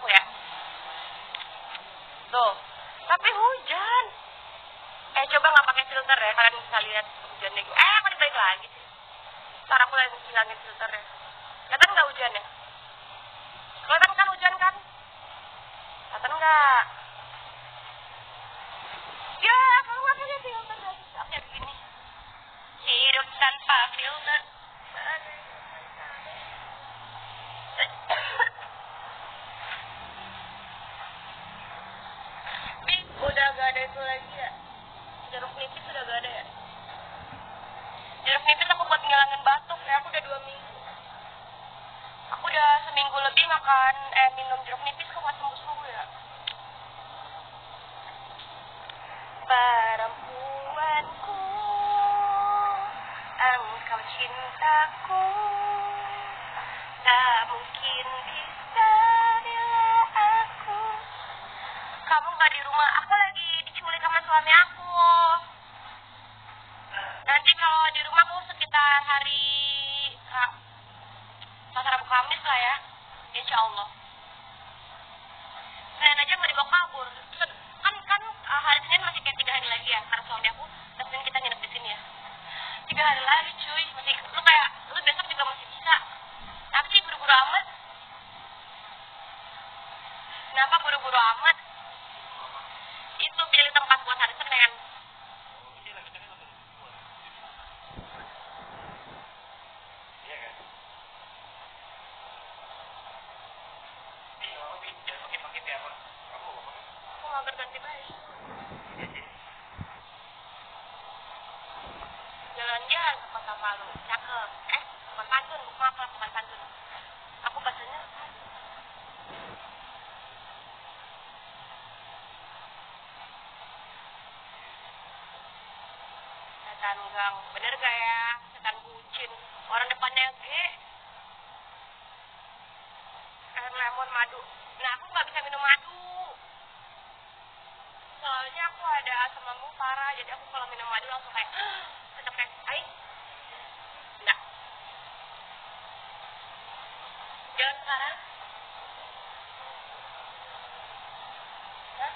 ya. Tuh, tapi hujan. Coba nggak pakai filter ya, kalian bisa lihat hujannya. Aku balik lagi sih. Ntar aku lagi hilangin filternya. Kelihatan nggak hujannya? Kelihatan kan hujan kan? Kelihatan nggak? Ya, kalau nggak pakai filter lagi, kayak begini. Hidup tanpa filter. Udah gak ada itu lagi ya? Jeruk nipis udah gak ada ya? Jeruk nipis aku buat ngilangin batuk ya, aku udah 2 minggu. Aku udah seminggu lebih makan, minum jeruk nipis kok gak sembuh-sembuh ya? Perempuanku, engkau cintaku, tak mungkin bisa bila aku. Kamu gak di rumah, aku lagi diculik sama suami aku. Nanti kalau di rumah aku sekitar hari Selasa Rabu Kamis lah ya, insya Allah. Senin aja mau dibawa kabur. Kan hari Senin masih kayak 3 hari lagi ya, karena suami aku Senin kita nginep di sini ya. 3 hari lagi cuy, masih lu besok juga masih bisa. Tapi sih buru-buru amat. Kenapa buru-buru amat? Itu pilih tempat buat hari Senin. Aku mager ganti baju. Jalan-jalan ke Kota Palu, cakep. Bukan pantun, maaf bukan pantun. Aku bacanya setan gang, bener gak ya? Setan bucin, orang depannya G. Air lemon madu. Nah, aku gak bisa minum madu. Soalnya aku ada asam lambung parah, jadi aku kalau minum madu langsung kayak kecek enggak. Jalan sekarang? Hah?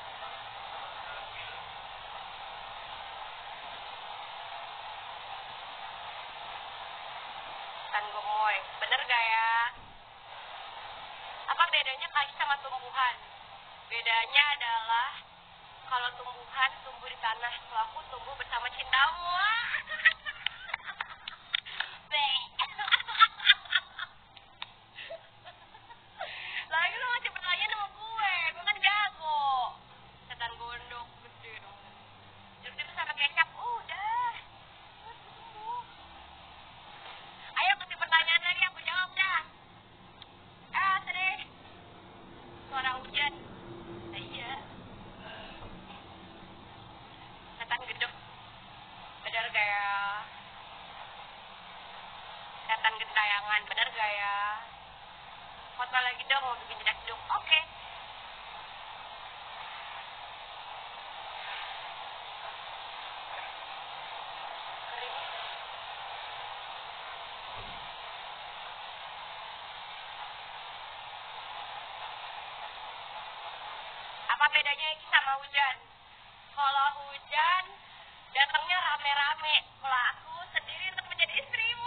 Setan gemoy, bener gak ya? Apa bedanya kayu sama tumbuhan? Bedanya adalah kalau tumbuhan tumbuh di tanah, kalau aku tumbuh bersama cintamu. Lagi lu masih pertanyaan sama gue kan jago. Setan gondok gede dong. Jeruk nipis sama kecap, udah. Ayo kasih pertanyaan lagi, aku jawab dah. Sedih. Suara hujan. Iya. Setan gedek. Bener kayak setan gentayangan, bener gak ya? Foto lagi dong, mau bikin jedak jeduk. Oke. Kering. Apa bedanya ini sama hujan? Kalau hujan datangnya rame-rame, kalau aku sendiri untuk menjadi istrimu.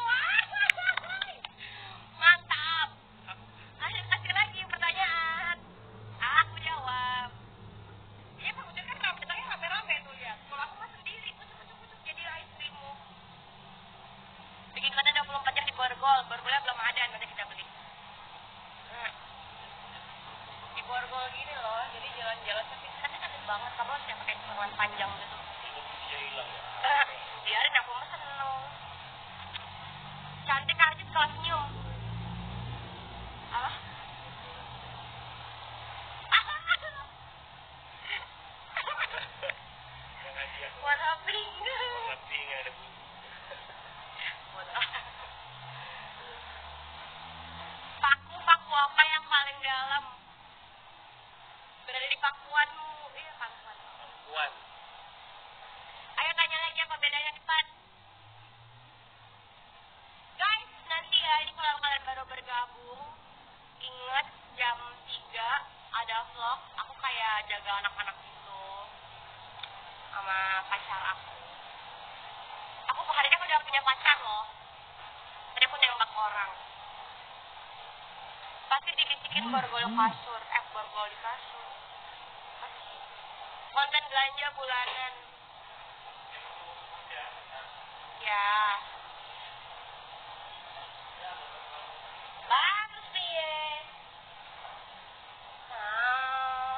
Mantap. Kasih lagi pertanyaan. Aku jawab. Iya, kalau hujan kan datangnya rame-rame tuh lihat. Kalau aku mah sendiri, kucuk-kucuk jadi istrimu. Bikin konten 24 jam di Borgol. Borgolnya belum ada, nanti kita beli. Di Borgol gini loh, jadi jalan-jalan tapi kan cantik banget. Kamu harus pakai celana panjang gitu. Dia hilang ya? Biarin aku mah seneng. Cantik aja setelah senyum. Apa? Warna pink. Warna pink ada bu. Paku apa yang paling dalam? Berada di pakuanmu. Iya, pakuan. Pakuan. Ayo tanya lagi apa bedanya cepat. Guys, nanti ya ini kalau kalian baru bergabung, ingat jam 3 ada vlog aku kayak jaga anak-anak gitu sama pacar aku. Aku hari ini udah punya pacar loh. Tadi aku nembak orang. Pasti dibisikin borgol kasur, borgol di kasur. Pasti. Konten belanja bulanan. Ya. Bagus nih. Nah.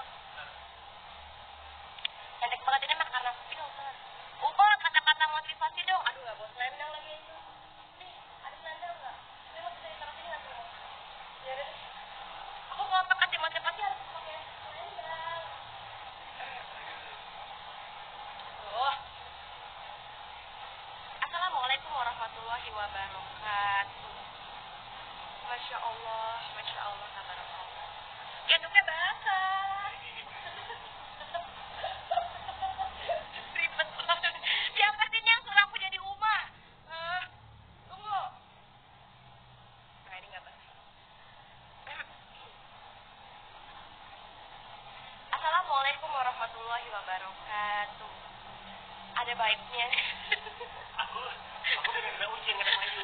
Cantik banget ini mah karena filter. Ubah kata-kata motivasi dong. Aduh gak bawa selendang lagi itu. Nih, ada selendang gak? Ini mau bisa ditaruh sini gak tuh? Ya udah. Aku mau kasih motivasi harus pakai selendang. Tuh. Assalamualaikum warahmatullahi wabarakatuh. Masya Allah, tabarakallah. Ya duknya basah. Ribet banget. Siapa sih yang suruh aku jadi Uma? Tunggu. Nah ini nggak basah. Assalamualaikum warahmatullahi wabarakatuh. Ada baiknya. Aku pengen ada ujian, nggak ada maju.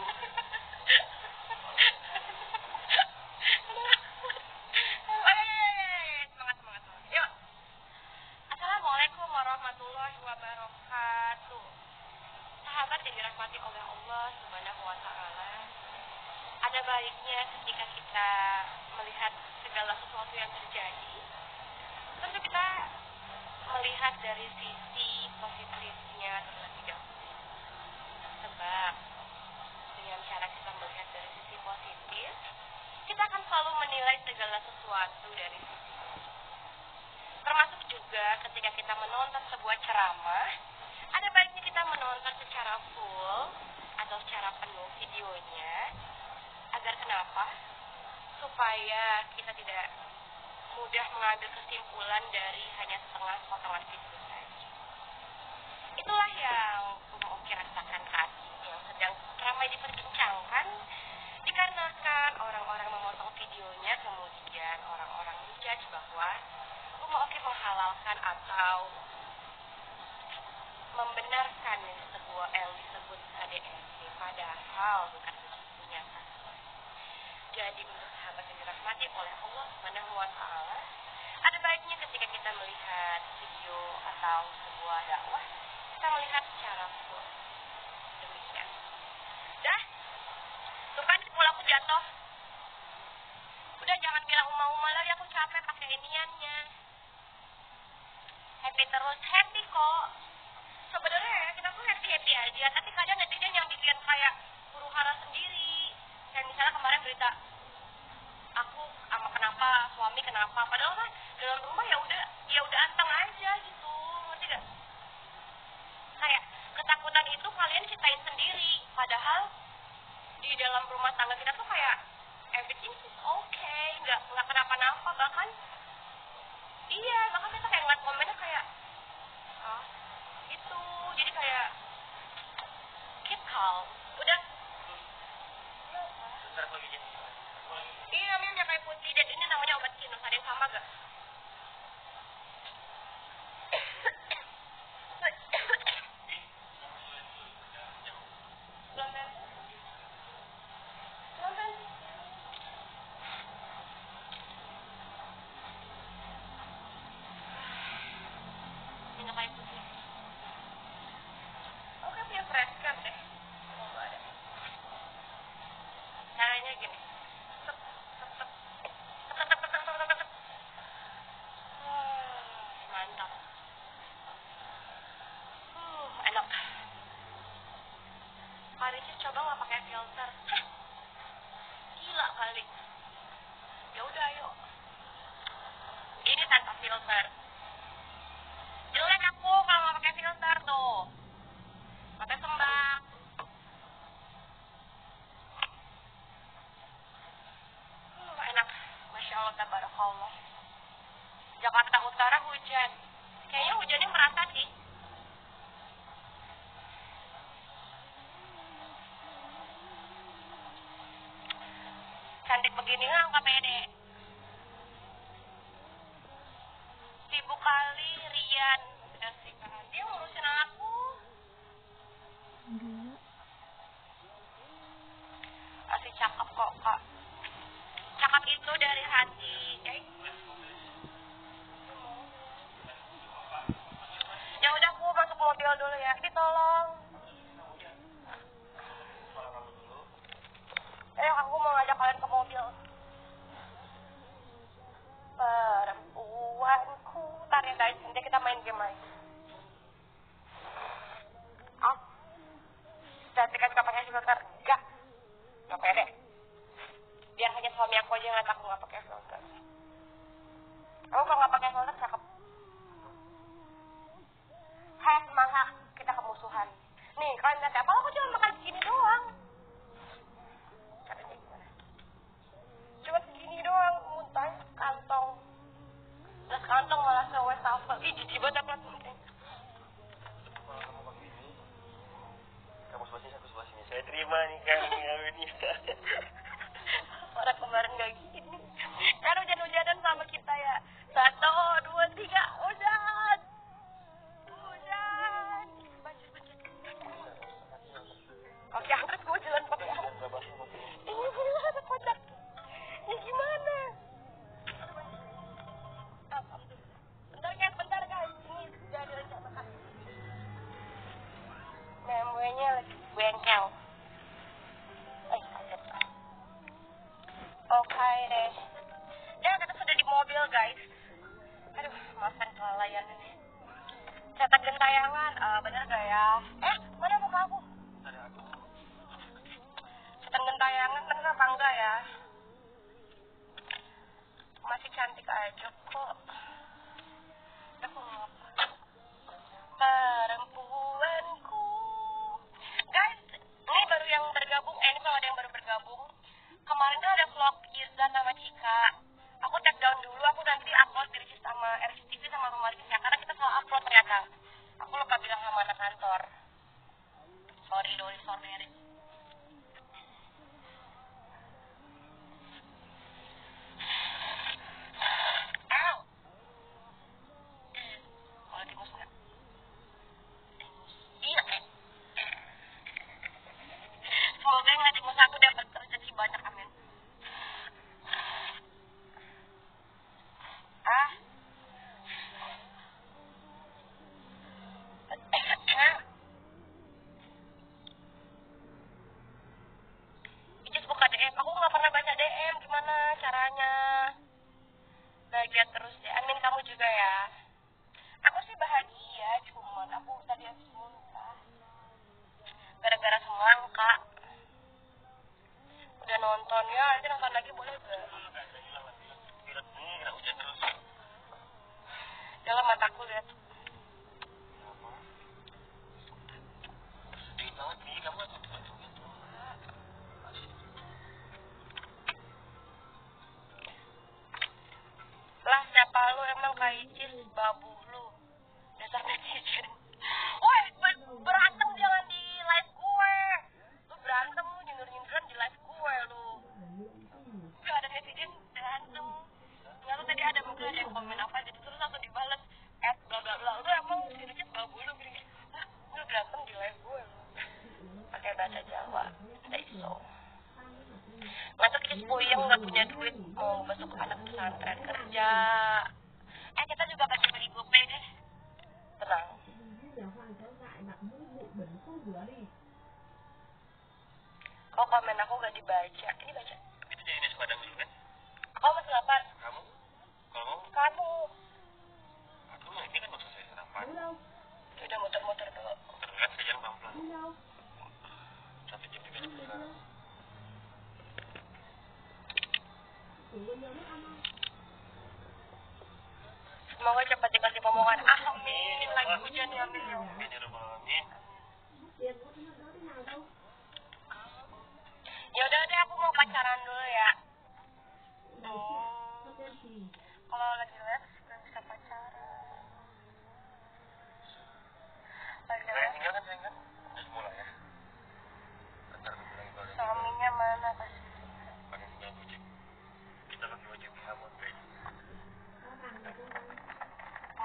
Semangat. Yuk. Assalamualaikum warahmatullahi wabarakatuh. Sahabat yang dirahmati oleh Allah Subhanahu wa Ta'ala, ada baiknya ketika kita melihat segala sesuatu yang terjadi, tentu kita melihat dari sisi positifnya terlebih dahulu. Sebab dengan cara kita melihat dari sisi positif, kita akan selalu menilai segala sesuatu dari sisi positif. Termasuk juga ketika kita menonton sebuah ceramah, ada baiknya kita menonton secara full atau secara penuh videonya. Agar kenapa? Supaya kita tidak mudah mengambil kesimpulan dari hanya setengah potongan video saja. Itulah yang Oki rasakan saat ini, yang sedang ramai diperbincangkan, dikarenakan orang-orang memotong videonya, kemudian orang-orang menjudge bahwa Oki menghalalkan atau membenarkan yang disebut KDRT, padahal bukan sesungguhnya. Jadi untuk sahabat yang dirahmati oleh Allah Subhanahu wa Ta'ala, ada baiknya ketika kita melihat video atau sebuah dakwah, kita melihat secara full. Demikian. Dah, tuh kan pula aku jatuh. Udah jangan bilang uma-uma lagi, aku capek pakai iniannya. Happy terus, happy kok. Sebenarnya kita tuh happy aja, tapi kadang netizen yang bikin kayak huru hara sendiri. Kayak misalnya kemarin berita aku sama kenapa, suami kenapa, padahal kan dalam rumah ya udah anteng aja gitu, ngerti gak? Kayak ketakutan itu kalian ciptain sendiri, padahal di dalam rumah tangga kita tuh kayak everything is okay, nggak kenapa-napa, bahkan kita kayak ngeliat komennya kayak gitu, jadi kayak keep calm, udah. Bentar lagi jadi. Iya, minumnya kayak putih, dan ini namanya obat sinus, ada yang sama gak? Minum kayak putih. Oke, punya fresh cap deh. Oh, gak ada. Caranya gini. Mantap. Enak. Pak Ricis coba nggak pakai filter. Hah, gila kali. Ya udah ayo. Ini tanpa filter. Jelek aku kalau nggak pakai filter tuh. Pakai sembak. Enak. Masya Allah, tabarakallah. Jakarta Utara hujan. Kayaknya hujannya merata sih. Cantik begini nggak pede. 1000 kali Rian. Udah sih kan, dia ngurusin aku. Masih cakep kok kak. Cakep itu dari hati, guys. Ya udah aku masuk mobil dulu ya. Ditolong. Aku mau ngajak kalian ke mobil. Perempuanku. Ntar ya guys, nanti kita main game lagi. Oh. Cantik juga pakai filter. Enggak pede. Biar hanya suami aku aja yang ngeliat aku gak pakai filter. Aku kalau gak pakai filter cakep. Hai semangat, kita kemusuhan. Nih kalian lihat apa? Aku cuma makan segini doang. Caranya gimana? Cuma segini doang, muntah kantong. Terus kantong malah sewastafel. Ih jijik banget aku liat. Kamu sebelah sini, aku sebelah sini. Saya terima nih kan ini. Orang kemarin gak gini. Kan hujan-hujanan sama kita ya. 1, 2, 3, hujan. Hujan. Oke, angkat gue jalan pakai angkat. Ini gimana kocak? Ini gimana? Bentar guys. Ini udah direncanakan. BMW-nya lagi bengkel. Oke deh. Ya kita sudah di mobil guys. Aduh, maafkan kelalaian ini. Cetak gentayangan, bener gak ya? Mana muka aku? Cetak gentayangan bener apa enggak ya? Masih cantik aja kok. Aku ngapa? Perempuanku. Guys, ini baru yang bergabung. Ini kalau ada yang baru bergabung. Kemarin kan ada vlog Irza sama Cika. Aku tag down dulu, aku nanti upload di RCTV sama RCTV sama Rumah Rizka. Karena kita selalu upload ternyata. Aku lupa bilang sama anak kantor. Sorry. Kalau timus nggak? Iya. Semoga yang timus aku dapat rezeki banyak, amin. Icis buka DM, aku nggak pernah baca DM, gimana caranya? Bahagia terus ya, amin kamu juga ya. Aku sih bahagia, cuman aku tadi habis muntah. Gara-gara semangka. Udah nonton ya, nanti nonton lagi boleh gak? Dalam mataku lihat. Lah siapa lu emang Icis babu lu? Dasar netizen. Woi, berantem jangan di live gue. Lu berantem lu nyindir-nyindiran di live gue lu. Gak ada netizen berantem. Nggak lu tadi ada mungkin ada yang komen apa jadi terus langsung dibales bla bla bla. Lu emang si Icis babu lu gini. Lu berantem di live gue lu. Pakai bahasa Jawa. Stay so. Masa kita puyeng gak punya duit mau masuk anak pesantren kerja. Kita juga bagi-bagi GoPay deh. Tenang. Kok komen aku gak dibaca? Ini baca. Itu jadi nasi padang dulu kan? Kau masih lapar? Kamu? Kalau Kamu. aku ini kan maksud saya sarapan. Udah muter-muter dulu. Terlihat saya jalan pelan-pelan. 1 jam juga sekarang. Semoga cepat dikasih pemohon. Amin. Lagi hujan ya, amin. Amin ya rabbal alamin. Ya udah deh, aku mau pacaran dulu ya. Kalau lagi live gak bisa pacaran. Lagi Saya live. tinggal kan sayang kan? Udah semula ya. Bentar aku bilang kalau Suaminya mana pasti. pakai tinggal Gojek. Kita pakai baju BH buat guys.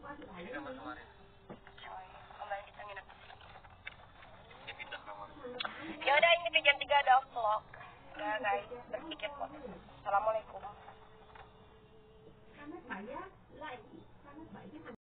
Ini kamar kemarin. Kembali kita nginep. Dia pindah kamar. Ya udah, ini jam 3 ada vlog. Udah guys, berpikir kok. Assalamualaikum.